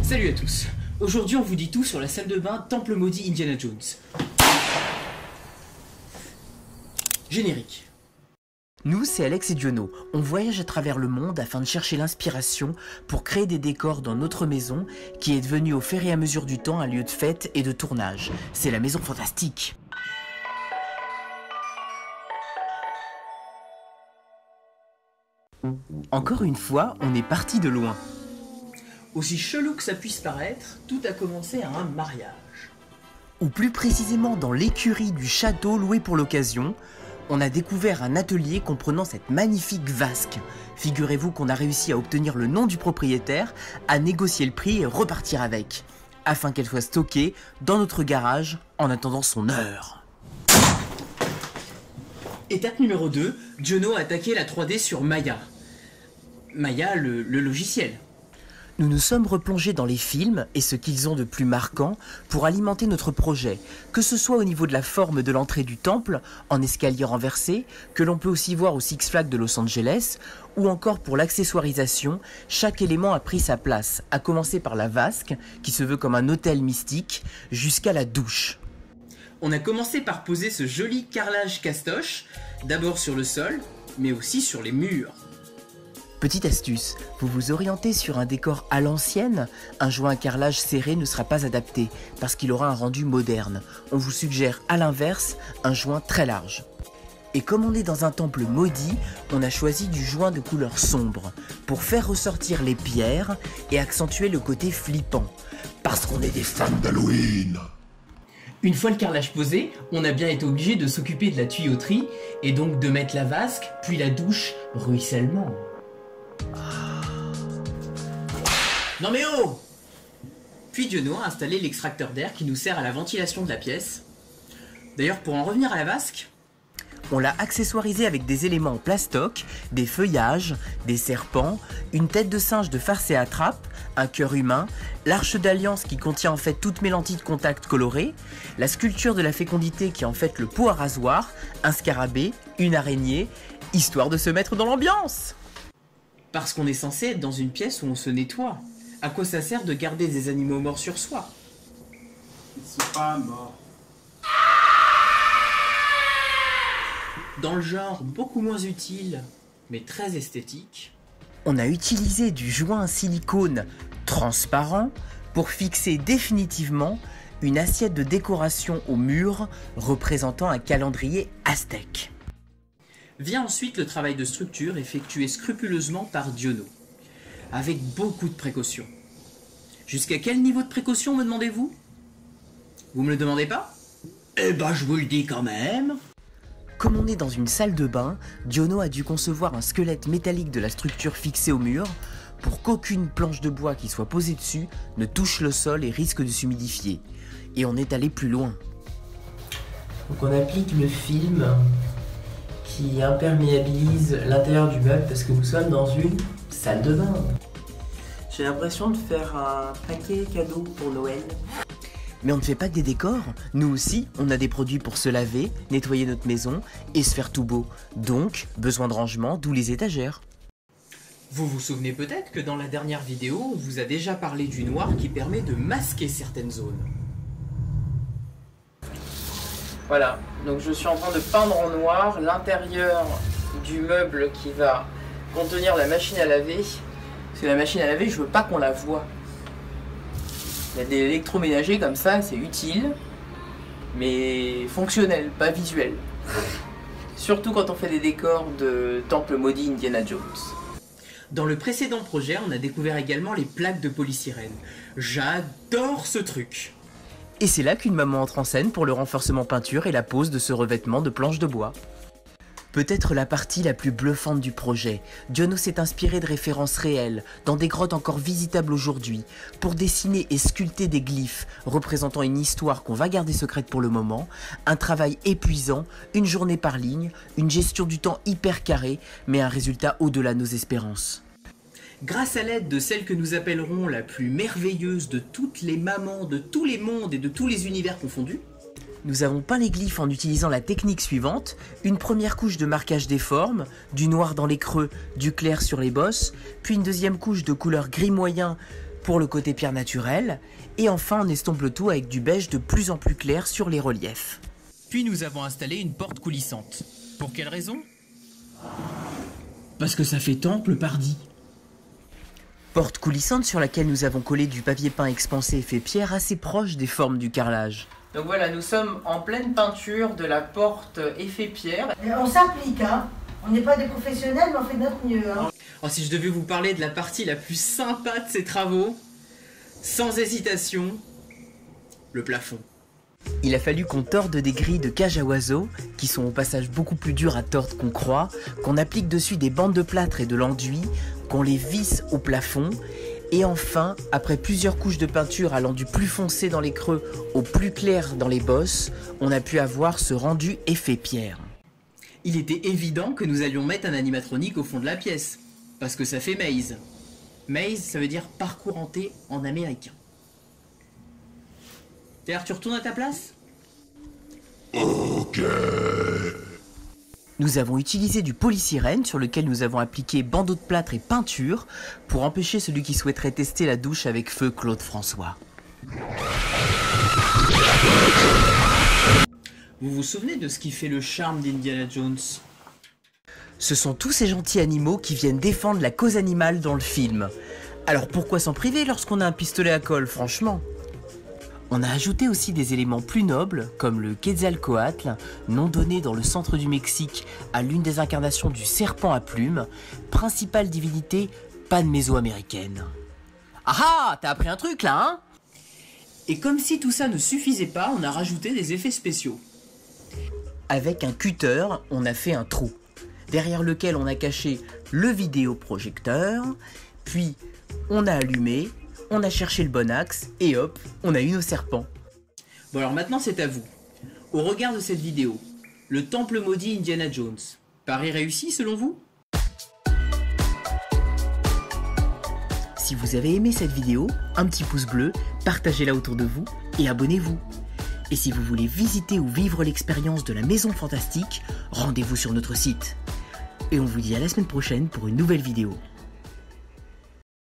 Salut à tous. Aujourd'hui on vous dit tout sur la salle de bain Temple Maudit Indiana Jones. Générique. Nous, c'est Alex et Diono. On voyage à travers le monde afin de chercher l'inspiration pour créer des décors dans notre maison qui est devenue au fur et à mesure du temps un lieu de fête et de tournage. C'est la Maison Fantastique. Encore une fois, on est parti de loin. Aussi chelou que ça puisse paraître, tout a commencé à un mariage. Ou plus précisément dans l'écurie du château loué pour l'occasion, on a découvert un atelier comprenant cette magnifique vasque. Figurez-vous qu'on a réussi à obtenir le nom du propriétaire, à négocier le prix et repartir avec, afin qu'elle soit stockée dans notre garage en attendant son heure. Étape numéro 2, Diono a attaqué la 3D sur Maya. Maya, le logiciel. Nous nous sommes replongés dans les films et ce qu'ils ont de plus marquant pour alimenter notre projet, que ce soit au niveau de la forme de l'entrée du temple, en escalier renversé, que l'on peut aussi voir au Six Flags de Los Angeles, ou encore pour l'accessoirisation, chaque élément a pris sa place, à commencer par la vasque, qui se veut comme un hôtel mystique, jusqu'à la douche. On a commencé par poser ce joli carrelage castoche, d'abord sur le sol, mais aussi sur les murs. Petite astuce, vous vous orientez sur un décor à l'ancienne, un joint à carrelage serré ne sera pas adapté parce qu'il aura un rendu moderne. On vous suggère à l'inverse un joint très large. Et comme on est dans un temple maudit, on a choisi du joint de couleur sombre pour faire ressortir les pierres et accentuer le côté flippant. Parce qu'on est des fans d'Halloween. Une fois le carrelage posé, on a bien été obligé de s'occuper de la tuyauterie et donc de mettre la vasque, puis la douche, ruissellement. Non mais oh! Puis Diono a installé l'extracteur d'air qui nous sert à la ventilation de la pièce. D'ailleurs, pour en revenir à la vasque, on l'a accessoirisé avec des éléments en plastoc, des feuillages, des serpents, une tête de singe de farce et attrape, un cœur humain, l'arche d'alliance qui contient en fait toutes mes lentilles de contact colorées, la sculpture de la fécondité qui est en fait le pot à rasoir, un scarabée, une araignée, histoire de se mettre dans l'ambiance. Parce qu'on est censé être dans une pièce où on se nettoie. À quoi ça sert de garder des animaux morts sur soi? Ils sont pas morts. Dans le genre beaucoup moins utile, mais très esthétique, on a utilisé du joint silicone transparent pour fixer définitivement une assiette de décoration au mur représentant un calendrier aztèque. Vient ensuite le travail de structure effectué scrupuleusement par Diono, avec beaucoup de précautions. Jusqu'à quel niveau de précaution, me demandez-vous? Vous me le demandez pas? Eh ben je vous le dis quand même. Comme on est dans une salle de bain, Diono a dû concevoir un squelette métallique de la structure fixée au mur pour qu'aucune planche de bois qui soit posée dessus ne touche le sol et risque de s'humidifier. Et on est allé plus loin. Donc on applique le film qui imperméabilise l'intérieur du meuble parce que nous sommes dans une salle de bain. J'ai l'impression de faire un paquet cadeau pour Noël. Mais on ne fait pas que des décors, nous aussi on a des produits pour se laver, nettoyer notre maison et se faire tout beau. Donc, besoin de rangement, d'où les étagères. Vous vous souvenez peut-être que dans la dernière vidéo, on vous a déjà parlé du noir qui permet de masquer certaines zones. Voilà, donc je suis en train de peindre en noir l'intérieur du meuble qui va contenir la machine à laver. Parce que la machine à laver, je veux pas qu'on la voie. Il y a des électroménagers comme ça, c'est utile, mais fonctionnel, pas visuel. Surtout quand on fait des décors de Temple Maudit Indiana Jones. Dans le précédent projet, on a découvert également les plaques de polysirène. J'adore ce truc. Et c'est là qu'une maman entre en scène pour le renforcement peinture et la pose de ce revêtement de planches de bois. Peut-être la partie la plus bluffante du projet, Diono s'est inspiré de références réelles, dans des grottes encore visitables aujourd'hui, pour dessiner et sculpter des glyphes représentant une histoire qu'on va garder secrète pour le moment, un travail épuisant, une journée par ligne, une gestion du temps hyper carrée, mais un résultat au-delà de nos espérances. Grâce à l'aide de celle que nous appellerons la plus merveilleuse de toutes les mamans de tous les mondes et de tous les univers confondus, nous avons peint les glyphes en utilisant la technique suivante, une première couche de marquage des formes, du noir dans les creux, du clair sur les bosses, puis une deuxième couche de couleur gris moyen pour le côté pierre naturelle, et enfin on estompe le tout avec du beige de plus en plus clair sur les reliefs. Puis nous avons installé une porte coulissante. Pour quelle raison? Parce que ça fait temple pardi. Porte coulissante sur laquelle nous avons collé du papier peint expansé effet pierre assez proche des formes du carrelage. Donc voilà, nous sommes en pleine peinture de la porte effet pierre. Et on s'applique, hein. On n'est pas des professionnels, mais on fait de notre mieux, hein. Oh, si je devais vous parler de la partie la plus sympa de ces travaux, sans hésitation, le plafond. Il a fallu qu'on torde des grilles de cage à oiseaux, qui sont au passage beaucoup plus dures à tordre qu'on croit, qu'on applique dessus des bandes de plâtre et de l'enduit, qu'on les visse au plafond, et enfin, après plusieurs couches de peinture allant du plus foncé dans les creux au plus clair dans les bosses, on a pu avoir ce rendu effet pierre. Il était évident que nous allions mettre un animatronique au fond de la pièce, parce que ça fait maze. Maze, ça veut dire parcours hanté en américain. D'ailleurs, tu retournes à ta place? Ok. Nous avons utilisé du polystyrène sur lequel nous avons appliqué bandeau de plâtre et peinture pour empêcher celui qui souhaiterait tester la douche avec feu Claude François. Vous vous souvenez de ce qui fait le charme d'Indiana Jones? Ce sont tous ces gentils animaux qui viennent défendre la cause animale dans le film. Alors pourquoi s'en priver lorsqu'on a un pistolet à colle, franchement? On a ajouté aussi des éléments plus nobles, comme le Quetzalcoatl, nom donné dans le centre du Mexique à l'une des incarnations du serpent à plumes, principale divinité pan-méso-américaine. Ah ah, t'as appris un truc là, hein? Et comme si tout ça ne suffisait pas, on a rajouté des effets spéciaux. Avec un cutter, on a fait un trou, derrière lequel on a caché le vidéoprojecteur, puis on a allumé, on a cherché le bon axe, et hop, on a eu nos serpents. Bon alors maintenant c'est à vous. Au regard de cette vidéo, le temple maudit Indiana Jones, pari réussi selon vous? Si vous avez aimé cette vidéo, un petit pouce bleu, partagez-la autour de vous et abonnez-vous. Et si vous voulez visiter ou vivre l'expérience de la Maison Fantastique, rendez-vous sur notre site. Et on vous dit à la semaine prochaine pour une nouvelle vidéo.